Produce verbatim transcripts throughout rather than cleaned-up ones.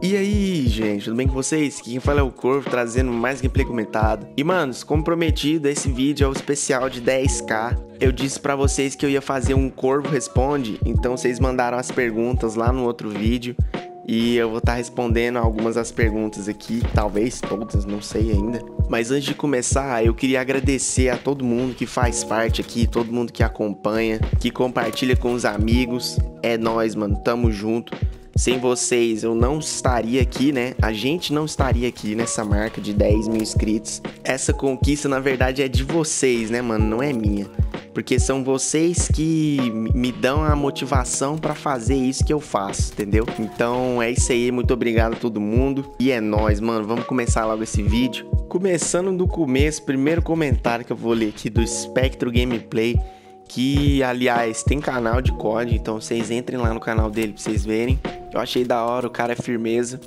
E aí, gente, tudo bem com vocês? Quem fala é o Corvo, trazendo mais gameplay comentado. E, manos, como prometido, esse vídeo é o especial de dez k. Eu disse pra vocês que eu ia fazer um Corvo Responde, então vocês mandaram as perguntas lá no outro vídeo. E eu vou estar respondendo algumas das perguntas aqui, talvez todas, não sei ainda. Mas antes de começar, eu queria agradecer a todo mundo que faz parte aqui, todo mundo que acompanha, que compartilha com os amigos. É nóis, mano, tamo junto. Sem vocês eu não estaria aqui, né? A gente não estaria aqui nessa marca de dez mil inscritos. Essa conquista, na verdade, é de vocês, né, mano? Não é minha. Porque são vocês que me dão a motivação pra fazer isso que eu faço, entendeu? Então é isso aí, muito obrigado a todo mundo. E é nóis, mano, vamos começar logo esse vídeo. Começando do começo, primeiro comentário que eu vou ler aqui do Spectro Gameplay, que, aliás, tem canal de C O D, então vocês entrem lá no canal dele pra vocês verem. Eu achei da hora, o cara é firmeza.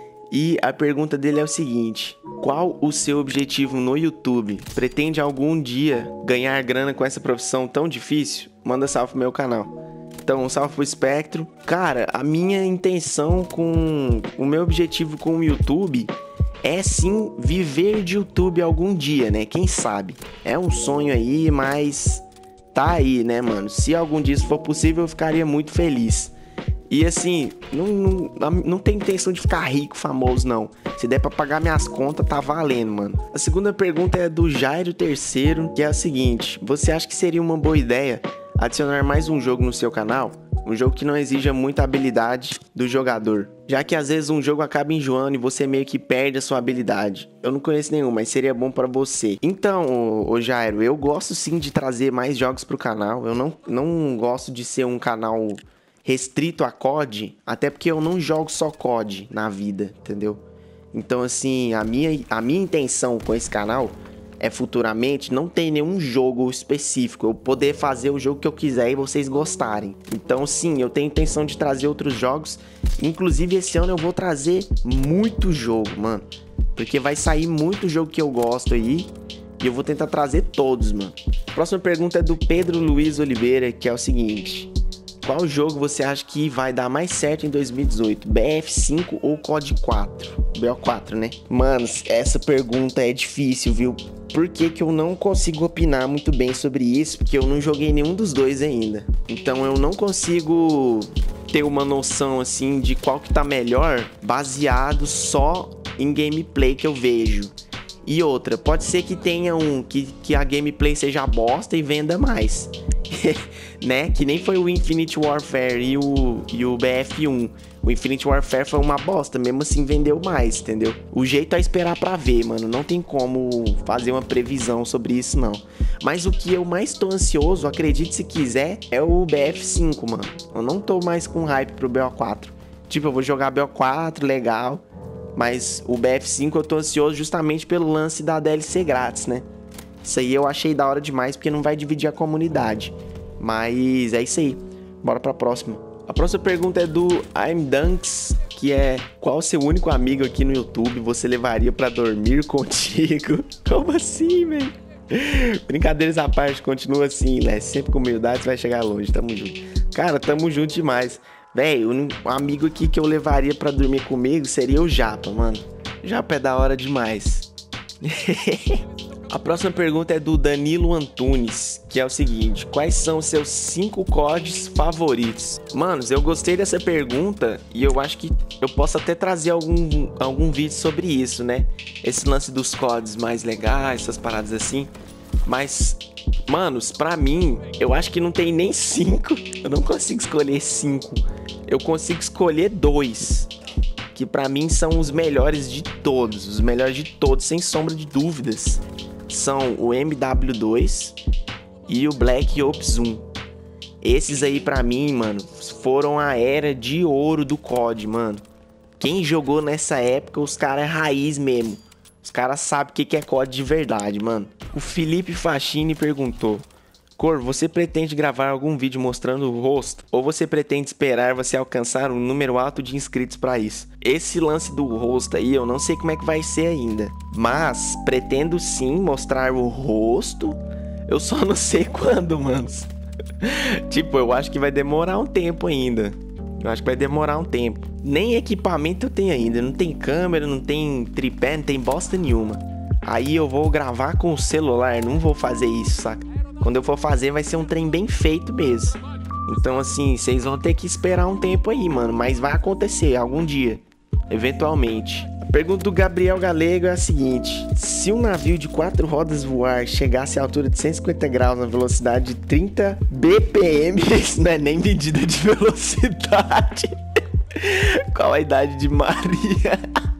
E a pergunta dele é o seguinte: qual o seu objetivo no YouTube? Pretende algum dia ganhar grana com essa profissão tão difícil? Manda salve pro meu canal. Então, salve pro Spectro. Cara, a minha intenção com... O meu objetivo com o YouTube é sim viver de YouTube algum dia, né? Quem sabe? É um sonho aí, mas tá aí, né, mano? Se algum dia isso for possível, eu ficaria muito feliz. E assim, não, não, não tem intenção de ficar rico, famoso, não. Se der pra pagar minhas contas, tá valendo, mano. A segunda pergunta é do Jairo Terceiro, que é a seguinte: você acha que seria uma boa ideia adicionar mais um jogo no seu canal? Um jogo que não exija muita habilidade do jogador, já que às vezes um jogo acaba enjoando e você meio que perde a sua habilidade. Eu não conheço nenhum, mas seria bom pra você. Então, ô, ô Jairo, eu gosto sim de trazer mais jogos pro canal. Eu não, não gosto de ser um canal restrito a C O D, até porque eu não jogo só C O D na vida, entendeu? Então, assim, a minha, a minha intenção com esse canal é futuramente não ter nenhum jogo específico, eu poder fazer o jogo que eu quiser e vocês gostarem. Então, sim, eu tenho intenção de trazer outros jogos, inclusive esse ano eu vou trazer muito jogo, mano, porque vai sair muito jogo que eu gosto aí e eu vou tentar trazer todos, mano. A próxima pergunta é do Pedro Luiz Oliveira, que é o seguinte: qual jogo você acha que vai dar mais certo em dois mil e dezoito? B F cinco ou C O D quatro? B O quatro, né? Manos, essa pergunta é difícil, viu? Por que que eu não consigo opinar muito bem sobre isso? Porque eu não joguei nenhum dos dois ainda. Então eu não consigo ter uma noção, assim, de qual que tá melhor baseado só em gameplay que eu vejo. E outra, pode ser que tenha um que, que a gameplay seja bosta e venda mais. Né? Que nem foi o Infinite Warfare e o, e o B F um. O Infinite Warfare foi uma bosta, mesmo assim vendeu mais, entendeu? O jeito é esperar pra ver, mano. Não tem como fazer uma previsão sobre isso, não. Mas o que eu mais tô ansioso, acredite se quiser, é o B F cinco, mano. Eu não tô mais com hype pro B O quatro. Tipo, eu vou jogar B O quatro, legal. Mas o B F cinco eu tô ansioso justamente pelo lance da D L C grátis, né? Isso aí eu achei da hora demais, porque não vai dividir a comunidade. Mas é isso aí. Bora pra próxima. A próxima pergunta é do I'm Dunks, que é: qual o seu único amigo aqui no YouTube você levaria pra dormir contigo? Como assim, velho? Brincadeiras à parte, continua assim, né? Sempre com humildade você vai chegar longe, tamo junto. Cara, tamo junto demais. Véi, um amigo aqui que eu levaria pra dormir comigo seria o Japa, mano. Japa é da hora demais. A próxima pergunta é do Danilo Antunes, que é o seguinte: quais são os seus cinco C O Ds favoritos? Manos, eu gostei dessa pergunta e eu acho que eu posso até trazer algum, algum vídeo sobre isso, né? Esse lance dos C O Ds mais legais, essas paradas assim. Mas, manos, pra mim, eu acho que não tem nem cinco. Eu não consigo escolher cinco. Eu consigo escolher dois, que pra mim são os melhores de todos. Os melhores de todos, sem sombra de dúvidas. São o M W dois e o Black Ops um. Esses aí pra mim, mano, foram a era de ouro do C O D, mano. Quem jogou nessa época, os caras é raiz mesmo. Os caras sabem o que é C O D de verdade, mano. O Felipe Fachini perguntou: Cor, você pretende gravar algum vídeo mostrando o rosto? Ou você pretende esperar você alcançar um número alto de inscritos pra isso? Esse lance do rosto aí, eu não sei como é que vai ser ainda. Mas pretendo sim mostrar o rosto. Eu só não sei quando, manos. Tipo, eu acho que vai demorar um tempo ainda. Eu acho que vai demorar um tempo. Nem equipamento eu tenho ainda. Não tem câmera, não tem tripé, não tem bosta nenhuma. Aí eu vou gravar com o celular, não vou fazer isso, saca? Quando eu for fazer, vai ser um trem bem feito mesmo. Então, assim, vocês vão ter que esperar um tempo aí, mano. Mas vai acontecer algum dia, eventualmente. A pergunta do Gabriel Galego é a seguinte: se um navio de quatro rodas voar chegasse à altura de cento e cinquenta graus na velocidade de trinta B P M, isso não é nem medida de velocidade. Qual a idade de Maria?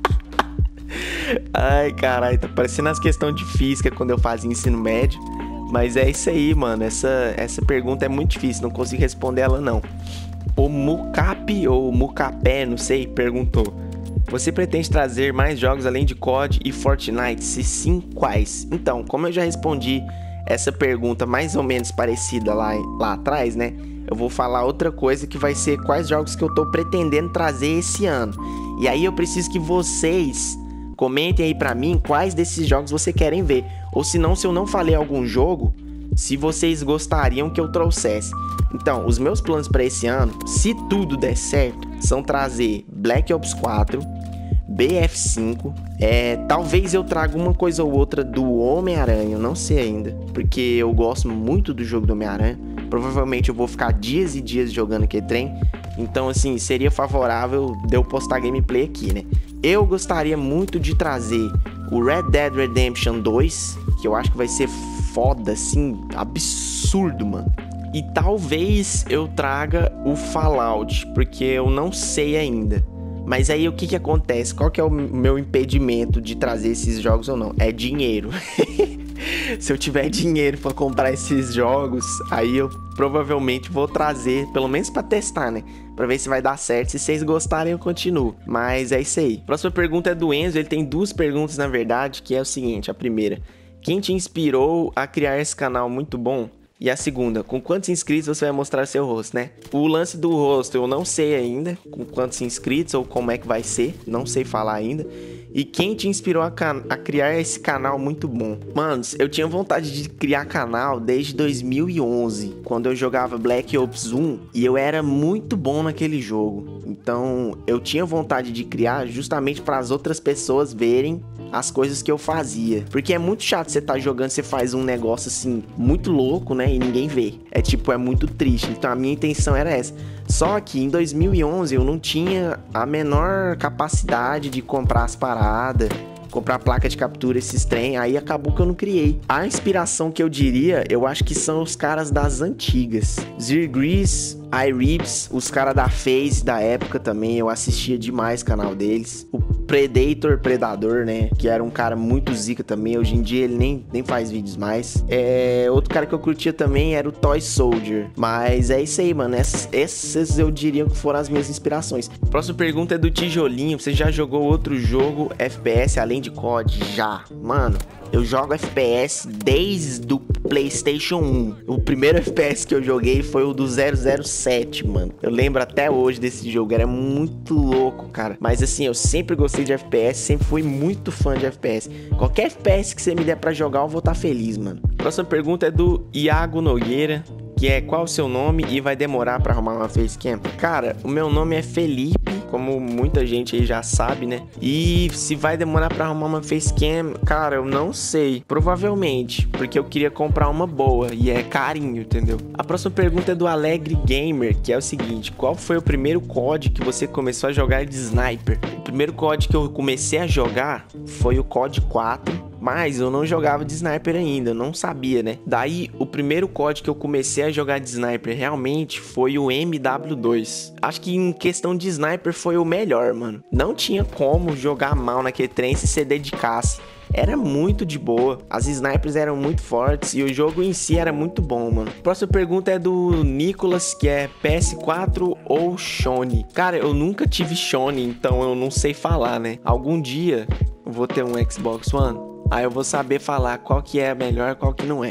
Ai, caralho, tá parecendo as questões de física quando eu fazia ensino médio. Mas é isso aí, mano. Essa, essa pergunta é muito difícil, não consigo responder ela, não. O Mucap, ou Mucapé, não sei, perguntou: você pretende trazer mais jogos além de C O D e Fortnite? Se sim, quais? Então, como eu já respondi essa pergunta mais ou menos parecida lá, lá atrás, né? Eu vou falar outra coisa que vai ser quais jogos que eu tô pretendendo trazer esse ano. E aí eu preciso que vocês comentem aí pra mim quais desses jogos vocês querem ver. Ou se não, se eu não falei algum jogo, se vocês gostariam que eu trouxesse. Então, os meus planos pra esse ano, se tudo der certo, são trazer Black Ops quatro, B F cinco, é, talvez eu traga uma coisa ou outra do Homem-Aranha, eu não sei ainda, porque eu gosto muito do jogo do Homem-Aranha. Provavelmente eu vou ficar dias e dias jogando aquele trem. Então, assim, seria favorável de eu postar gameplay aqui, né? Eu gostaria muito de trazer o Red Dead Redemption dois, que eu acho que vai ser foda, assim, absurdo, mano. E talvez eu traga o Fallout, porque eu não sei ainda. Mas aí o que que acontece? Qual que é o meu impedimento de trazer esses jogos ou não? É dinheiro. Se eu tiver dinheiro pra comprar esses jogos, aí eu provavelmente vou trazer, pelo menos pra testar, né? Pra ver se vai dar certo. Se vocês gostarem, eu continuo. Mas é isso aí. Próxima pergunta é do Enzo. Ele tem duas perguntas, na verdade, que é o seguinte. A primeira: quem te inspirou a criar esse canal muito bom? E a segunda: com quantos inscritos você vai mostrar seu rosto, né? O lance do rosto eu não sei ainda, com quantos inscritos ou como é que vai ser. Não sei falar ainda. E quem te inspirou a, a criar esse canal muito bom? Manos, eu tinha vontade de criar canal desde dois mil e onze, quando eu jogava Black Ops um, e eu era muito bom naquele jogo. Então, eu tinha vontade de criar justamente para as outras pessoas verem as coisas que eu fazia. Porque é muito chato você tá jogando, você faz um negócio assim, muito louco, né? E ninguém vê. É tipo, é muito triste. Então a minha intenção era essa. Só que em dois mil e onze eu não tinha a menor capacidade de comprar as paradas, comprar placa de captura, esses trem, aí acabou que eu não criei. A inspiração que eu diria, eu acho que são os caras das antigas. Zirgris, iRibs, os caras da FaZe da época também, eu assistia demais o canal deles. O Predator, Predador, né, que era um cara muito zica também, hoje em dia ele nem, nem faz vídeos mais. É, outro cara que eu curtia também era o Toy Soldier. Mas é isso aí, mano, essas, essas eu diria que foram as minhas inspirações. Próxima pergunta é do Tijolinho: você já jogou outro jogo F P S além de C O D? Já, mano. Eu jogo F P S desde o PlayStation um. O primeiro F P S que eu joguei foi o do zero zero sete, mano. Eu lembro até hoje desse jogo, era muito louco, cara. Mas assim, eu sempre gostei de F P S, sempre fui muito fã de F P S. Qualquer F P S que você me der pra jogar, eu vou estar feliz, mano. Próxima pergunta é do Iago Nogueira, que é: qual o seu nome e vai demorar pra arrumar uma facecam? Cara, o meu nome é Felipe, como muita gente aí já sabe, né? E se vai demorar pra arrumar uma facecam, cara, eu não sei. Provavelmente, porque eu queria comprar uma boa e é carinho, entendeu? A próxima pergunta é do Alegre Gamer, que é o seguinte: qual foi o primeiro C O D que você começou a jogar de sniper? O primeiro C O D que eu comecei a jogar foi o C O D quatro. Mas eu não jogava de sniper ainda, eu não sabia, né? Daí, o primeiro C O D que eu comecei a jogar de sniper realmente foi o M W dois. Acho que em questão de sniper foi o melhor, mano. Não tinha como jogar mal naquele trem se você dedicasse. Era muito de boa, as snipers eram muito fortes e o jogo em si era muito bom, mano. Próxima pergunta é do Nicolas, que é P S quatro ou Sony? Cara, eu nunca tive Sony, então eu não sei falar, né? Algum dia eu vou ter um Xbox One, aí eu vou saber falar qual que é melhor, qual que não é.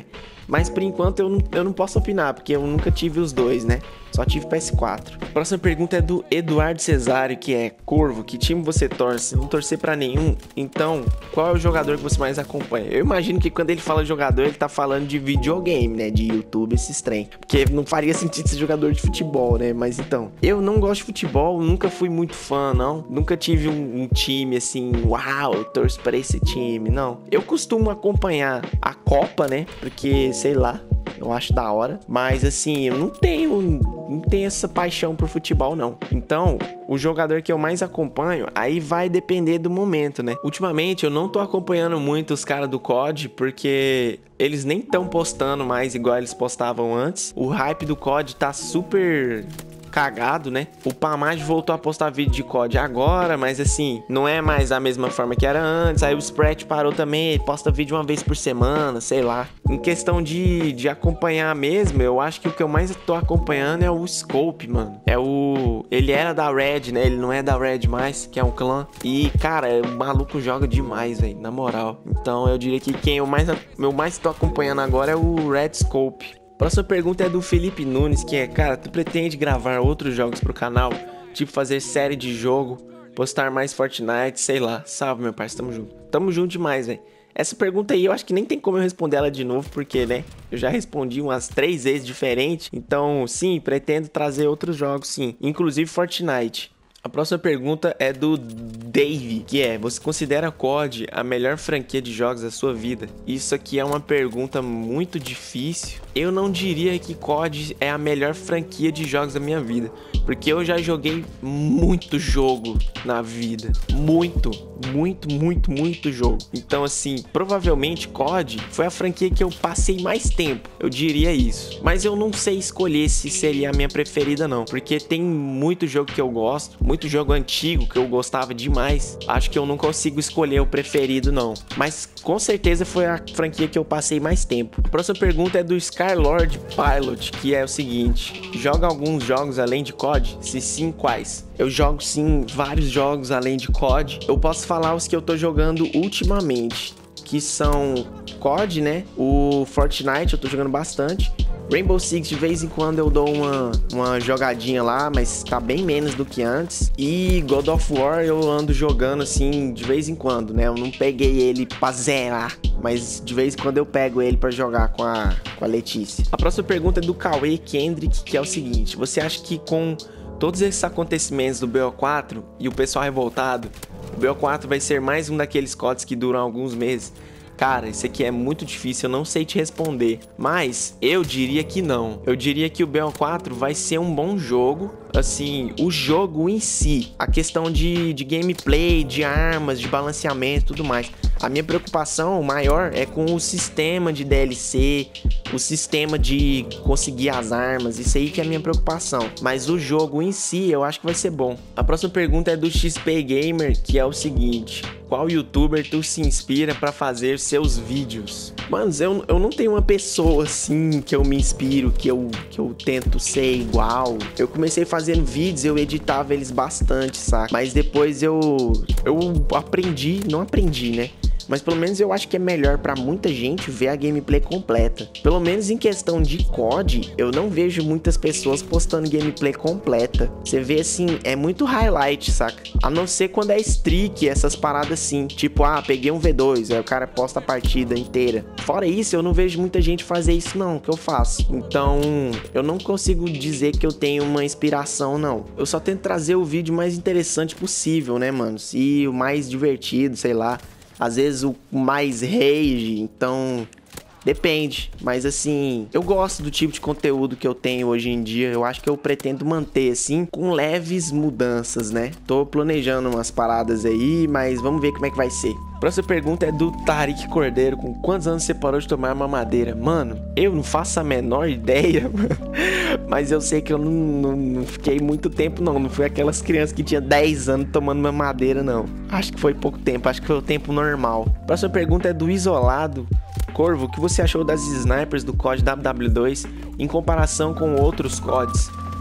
Mas por enquanto eu não, eu não posso opinar, porque eu nunca tive os dois, né? Só tive P S quatro. Próxima pergunta é do Eduardo Cesário, que é: Corvo, que time você torce? Não torcer pra nenhum. Então, qual é o jogador que você mais acompanha? Eu imagino que quando ele fala jogador, ele tá falando de videogame, né? De YouTube, esses trem. Porque não faria sentido ser jogador de futebol, né? Mas então, eu não gosto de futebol, nunca fui muito fã, não. Nunca tive um, um time assim, uau, eu torço pra esse time, não. Eu costumo acompanhar a Copa, né? Porque, sei lá, eu acho da hora. Mas assim, eu não tenho, não tenho essa paixão por futebol, não. Então, o jogador que eu mais acompanho, aí vai depender do momento, né? Ultimamente, eu não tô acompanhando muito os caras do C O D, porque eles nem tão postando mais igual eles postavam antes. O hype do C O D tá super cagado, né? O Pamad voltou a postar vídeo de C O D agora, mas assim, não é mais a mesma forma que era antes. Aí o Sprat parou também, ele posta vídeo uma vez por semana, sei lá. Em questão de, de acompanhar mesmo, eu acho que o que eu mais tô acompanhando é o Scope, mano. É o... Ele era da Red, né? Ele não é da Red mais, que é um clã. E, cara, o maluco joga demais, velho, na moral. Então, eu diria que quem eu mais, eu mais tô acompanhando agora é o Red Scope. Próxima pergunta é do Felipe Nunes, que é: cara, tu pretende gravar outros jogos pro canal? Tipo, fazer série de jogo, postar mais Fortnite, sei lá. Salve, meu parceiro, tamo junto. Tamo junto demais, velho. Essa pergunta aí, eu acho que nem tem como eu responder ela de novo, porque, né, eu já respondi umas três vezes diferente. Então, sim, pretendo trazer outros jogos, sim, inclusive Fortnite. A próxima pergunta é do Dave, que é: você considera C O D a melhor franquia de jogos da sua vida? Isso aqui é uma pergunta muito difícil. Eu não diria que C O D é a melhor franquia de jogos da minha vida, porque eu já joguei muito jogo na vida. Muito, muito, muito, muito jogo. Então, assim, provavelmente C O D foi a franquia que eu passei mais tempo, eu diria isso. Mas eu não sei escolher se seria a minha preferida, não, porque tem muito jogo que eu gosto, muito jogo antigo que eu gostava demais. Acho que eu não consigo escolher o preferido, não. Mas com certeza foi a franquia que eu passei mais tempo. A próxima pergunta é do Skylord Pilot, que é o seguinte: joga alguns jogos além de C O D? Se sim, quais? Eu jogo sim vários jogos além de C O D. Eu posso falar os que eu tô jogando ultimamente, que são C O D, né? O Fortnite eu tô jogando bastante. Rainbow Six, de vez em quando eu dou uma, uma jogadinha lá, mas tá bem menos do que antes. E God of War eu ando jogando assim de vez em quando, né? Eu não peguei ele pra zerar, mas de vez em quando eu pego ele pra jogar com a, com a Letícia. A próxima pergunta é do Cauê Kendrick, que é o seguinte: você acha que com todos esses acontecimentos do B O quatro e o pessoal revoltado, o B O quatro vai ser mais um daqueles C O Ds que duram alguns meses? Cara, isso aqui é muito difícil, eu não sei te responder, mas eu diria que não. Eu diria que o B O quatro vai ser um bom jogo. Assim, o jogo em si, a questão de, de gameplay, de armas, de balanceamento e tudo mais. A minha preocupação maior é com o sistema de D L C, o sistema de conseguir as armas, isso aí que é a minha preocupação. Mas o jogo em si, eu acho que vai ser bom. A próxima pergunta é do X P Gamer, que é o seguinte: qual youtuber tu se inspira pra fazer seus vídeos? Mano, eu, eu não tenho uma pessoa assim que eu me inspiro, que eu, que eu tento ser igual. Eu comecei fazendo vídeos, eu editava eles bastante, saca? Mas depois eu, eu aprendi, não aprendi, né? Mas pelo menos eu acho que é melhor pra muita gente ver a gameplay completa. Pelo menos em questão de C O D, eu não vejo muitas pessoas postando gameplay completa. Você vê assim, é muito highlight, saca? A não ser quando é streak, essas paradas assim. Tipo, ah, peguei um V dois, aí o cara posta a partida inteira. Fora isso, eu não vejo muita gente fazer isso não, que eu faço. Então, eu não consigo dizer que eu tenho uma inspiração, não. Eu só tento trazer o vídeo mais interessante possível, né, mano? E o mais divertido, sei lá. Às vezes o mais rage, então depende. Mas assim, eu gosto do tipo de conteúdo que eu tenho hoje em dia. Eu acho que eu pretendo manter assim, com leves mudanças, né? Tô planejando umas paradas aí, mas vamos ver como é que vai ser. Próxima pergunta é do Tarik Cordeiro: com quantos anos você parou de tomar mamadeira? Mano, eu não faço a menor ideia, mano. Mas eu sei que eu não, não, não fiquei muito tempo, não. Não fui aquelas crianças que tinha dez anos tomando mamadeira, não. Acho que foi pouco tempo, acho que foi o tempo normal. Próxima pergunta é do Isolado: Corvo, o que você achou das snipers do C O D W W dois em comparação com outros C O Ds?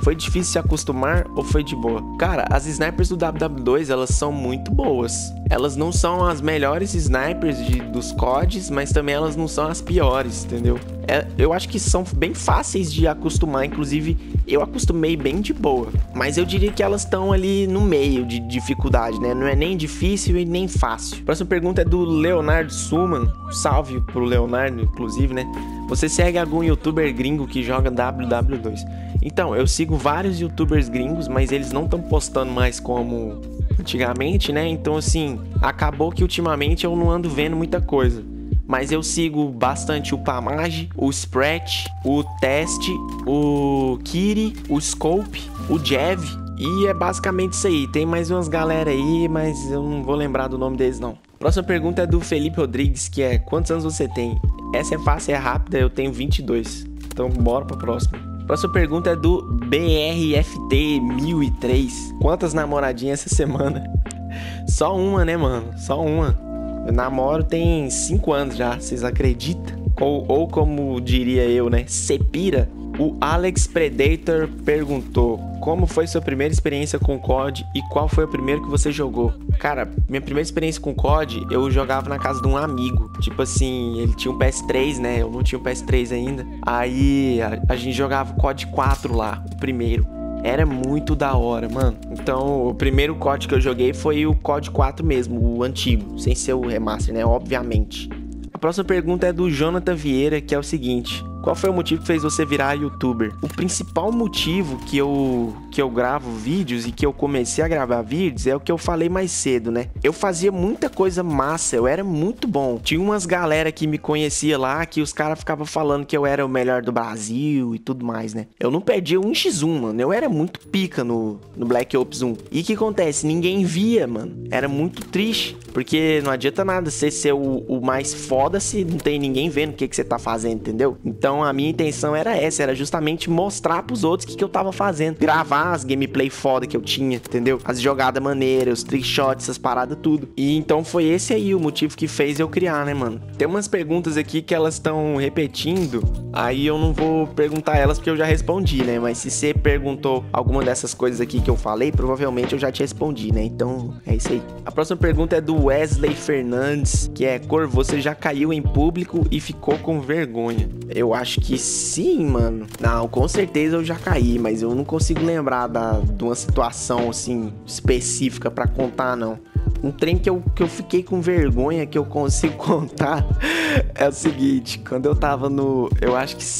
Foi difícil se acostumar ou foi de boa? Cara, as snipers do W W dois, elas são muito boas. Elas não são as melhores snipers de, dos C O Ds, mas também elas não são as piores, entendeu? É, eu acho que são bem fáceis de acostumar, inclusive eu acostumei bem de boa. Mas eu diria que elas estão ali no meio de dificuldade, né? Não é nem difícil e nem fácil. Próxima pergunta é do Leonardo Suman. Salve pro Leonardo, inclusive, né? Você segue algum youtuber gringo que joga W W dois? Então, eu sigo vários youtubers gringos, mas eles não estão postando mais como antigamente, né? Então, assim, acabou que ultimamente eu não ando vendo muita coisa. Mas eu sigo bastante o Pamage, o Sprat, o Test, o Kiri, o Scope, o Jev. E é basicamente isso aí. Tem mais umas galera aí, mas eu não vou lembrar do nome deles, não. Próxima pergunta é do Felipe Rodrigues, que é: quantos anos você tem? Essa é fácil, é rápida, eu tenho vinte e dois. Então bora pra próxima. Próxima pergunta é do B R F T mil e três. Quantas namoradinhas essa semana? Só uma, né, mano? Só uma. Eu namoro tem cinco anos já, vocês acreditam? Ou, ou como diria eu, né? Cepira. O Alex Predator perguntou: como foi sua primeira experiência com C O D e qual foi o primeiro que você jogou? Cara, minha primeira experiência com C O D, eu jogava na casa de um amigo. Tipo assim, ele tinha um P S três, né? Eu não tinha um P S três ainda. Aí a, a gente jogava C O D quatro lá, o primeiro. Era muito da hora, mano. Então, o primeiro C O D que eu joguei foi o C O D quatro mesmo, o antigo, sem ser o remaster, né? Obviamente. A próxima pergunta é do Jonathan Vieira, que é o seguinte: qual foi o motivo que fez você virar youtuber? O principal motivo que eu, que eu gravo vídeos e que eu comecei a gravar vídeos é o que eu falei mais cedo, né? Eu fazia muita coisa massa, eu era muito bom. Tinha umas galera que me conhecia lá, que os caras ficavam falando que eu era o melhor do Brasil e tudo mais, né? Eu não perdia um por um, mano. Eu era muito pica no, no Black Ops um. E o que acontece? Ninguém via, mano. Era muito triste, porque não adianta nada você ser o, o mais foda se não tem ninguém vendo o que, que você tá fazendo, entendeu? Então, Então a minha intenção era essa, era justamente mostrar pros outros o que, que eu tava fazendo. Gravar as gameplay foda que eu tinha, entendeu? As jogadas maneiras, os trickshots, essas paradas, tudo. E então foi esse aí o motivo que fez eu criar, né, mano? Tem umas perguntas aqui que elas estão repetindo, aí eu não vou perguntar elas porque eu já respondi, né? Mas se você perguntou alguma dessas coisas aqui que eu falei, provavelmente eu já te respondi, né? Então é isso aí. A próxima pergunta é do Wesley Fernandes, que é: Cor, você já caiu em público e ficou com vergonha? Eu acho que sim, mano. Não, com certeza eu já caí, mas eu não consigo lembrar da, de uma situação, assim, específica pra contar, não. Um trem que eu, que eu fiquei com vergonha, que eu consigo contar, é o seguinte: quando eu tava no, eu acho que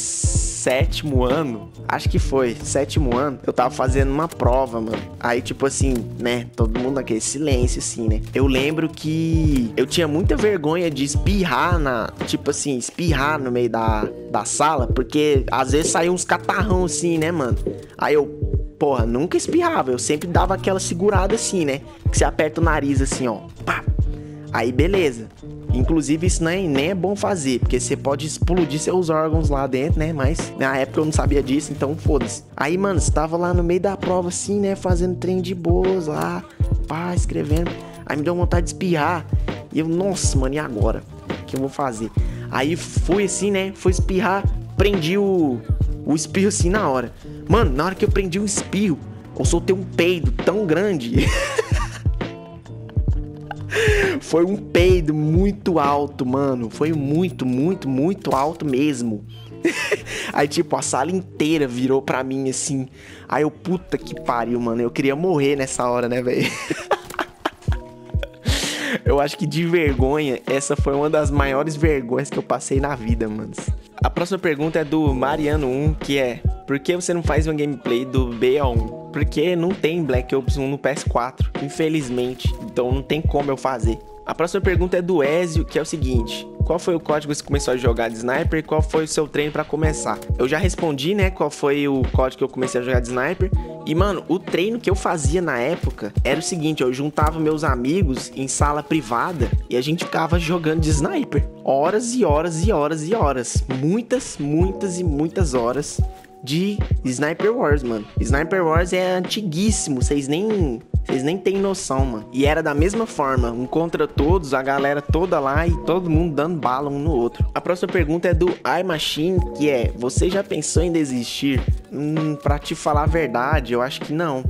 sétimo ano, acho que foi, sétimo ano, eu tava fazendo uma prova, mano. Aí, tipo assim, né, todo mundo naquele silêncio, assim, né. Eu lembro que eu tinha muita vergonha de espirrar na, tipo assim, espirrar no meio da, da sala, porque às vezes saía uns catarrão assim, né, mano. Aí eu, porra, nunca espirrava, eu sempre dava aquela segurada assim, né, que você aperta o nariz assim, ó, pá. Aí, beleza. Inclusive, isso nem, nem é bom fazer, porque você pode explodir seus órgãos lá dentro, né? Mas na época eu não sabia disso, então foda-se. Aí, mano, você tava lá no meio da prova, assim, né? Fazendo trem de boas lá, pá, escrevendo. Aí me deu vontade de espirrar. E eu, nossa, mano, e agora? O que eu vou fazer? Aí fui assim, né? Fui espirrar, prendi o, o espirro assim na hora. Mano, na hora que eu prendi o espirro, eu soltei um peido tão grande. Foi um peido muito alto, mano. Foi muito, muito, muito alto mesmo. Aí, tipo, a sala inteira virou pra mim, assim. Aí eu, puta que pariu, mano. Eu queria morrer nessa hora, né, velho? Eu acho que de vergonha, essa foi uma das maiores vergonhas que eu passei na vida, mano. A próxima pergunta é do Mariano um, que é: por que você não faz uma gameplay do B O um? Porque não tem Black Ops um no P S quatro, infelizmente. Então não tem como eu fazer. A próxima pergunta é do Ezio, que é o seguinte: qual foi o código que você começou a jogar de sniper e qual foi o seu treino pra começar? Eu já respondi, né, qual foi o código que eu comecei a jogar de sniper. E, mano, o treino que eu fazia na época era o seguinte: eu juntava meus amigos em sala privada e a gente ficava jogando de sniper. Horas e horas e horas e horas. Muitas, muitas e muitas horas de Sniper Wars, mano. Sniper Wars é antiguíssimo, vocês nem Vocês nem têm noção, mano. E era da mesma forma, um contra todos, a galera toda lá e todo mundo dando bala um no outro. A próxima pergunta é do iMachine, que é: você já pensou em desistir? Hum, pra te falar a verdade, eu acho que não.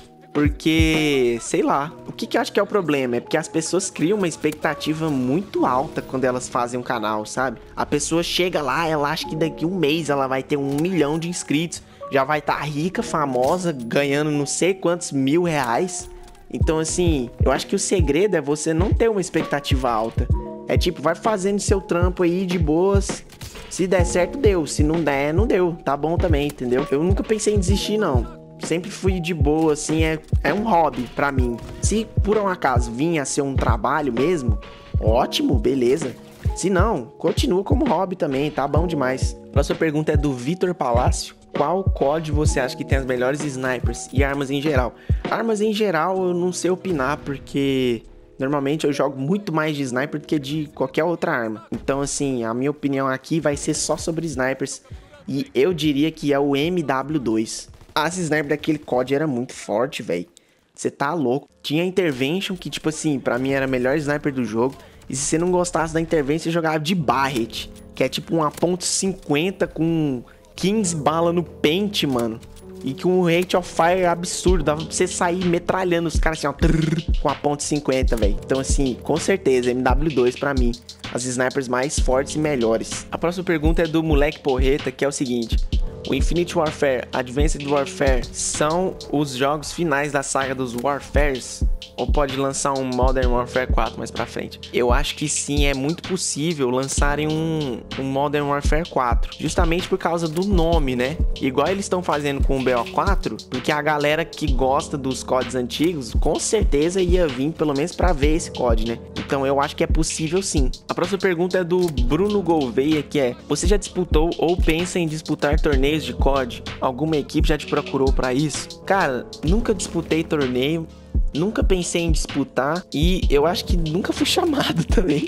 Porque, sei lá, o que que eu acho que é o problema? É porque as pessoas criam uma expectativa muito alta quando elas fazem um canal, sabe? A pessoa chega lá, ela acha que daqui a um mês ela vai ter um milhão de inscritos, já vai estar rica, famosa, ganhando não sei quantos mil reais. Então, assim, eu acho que o segredo é você não ter uma expectativa alta. É tipo, vai fazendo seu trampo aí de boas. Se der certo, deu. Se não der, não deu. Tá bom também, entendeu? Eu nunca pensei em desistir, não. Sempre fui de boa, assim, é, é um hobby pra mim. Se por um acaso vinha a ser um trabalho mesmo, ótimo, beleza. Se não, continua como hobby também, tá bom demais. Próxima pergunta é do Vitor Palácio. Qual C O D você acha que tem as melhores snipers e armas em geral? Armas em geral eu não sei opinar, porque normalmente eu jogo muito mais de sniper do que de qualquer outra arma. Então, assim, a minha opinião aqui vai ser só sobre snipers. E eu diria que é o M W dois. As snipers daquele C O D era muito forte, velho. Você tá louco. Tinha Intervention, que tipo assim, pra mim era a melhor sniper do jogo. E se você não gostasse da Intervention, você jogava de Barret, que é tipo uma ponto cinquenta com quinze balas no pente, mano. E com um rate of fire absurdo. Dava pra você sair metralhando os caras assim, ó, trrr, com a ponto cinquenta, velho. Então assim, com certeza, M W dois pra mim, as snipers mais fortes e melhores. A próxima pergunta é do Moleque Porreta, que é o seguinte: o Infinite Warfare, Advanced Warfare são os jogos finais da saga dos Warfares? Ou pode lançar um Modern Warfare quatro mais pra frente? Eu acho que sim, é muito possível lançarem um, um Modern Warfare quatro. Justamente por causa do nome, né? Igual eles estão fazendo com o B O quatro, porque a galera que gosta dos C O Ds antigos, com certeza ia vir pelo menos pra ver esse C O D, né? Então eu acho que é possível sim. A próxima pergunta é do Bruno Gouveia, que é: você já disputou ou pensa em disputar torneios de C O D? Alguma equipe já te procurou pra isso? Cara, nunca disputei torneio, nunca pensei em disputar e eu acho que nunca fui chamado também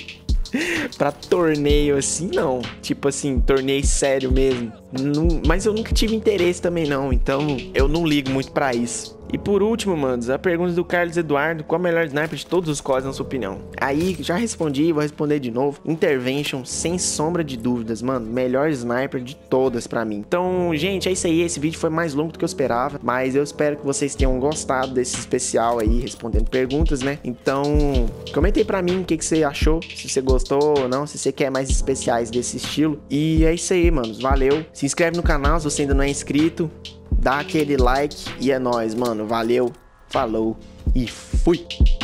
pra torneio assim, não. Tipo assim, torneio sério mesmo. Não, mas eu nunca tive interesse também não, então eu não ligo muito pra isso. E por último, manos, a pergunta do Carlos Eduardo: qual a melhor sniper de todos os C O Ds na sua opinião? Aí, já respondi, vou responder de novo. Intervention, sem sombra de dúvidas, mano. Melhor sniper de todas pra mim. Então, gente, é isso aí. Esse vídeo foi mais longo do que eu esperava, mas eu espero que vocês tenham gostado desse especial aí, respondendo perguntas, né? Então, comenta aí pra mim o que, que você achou, se você gostou ou não, se você quer mais especiais desse estilo. E é isso aí, manos. Valeu. Se inscreve no canal se você ainda não é inscrito. Dá aquele like e é nóis, mano. Valeu, falou e fui!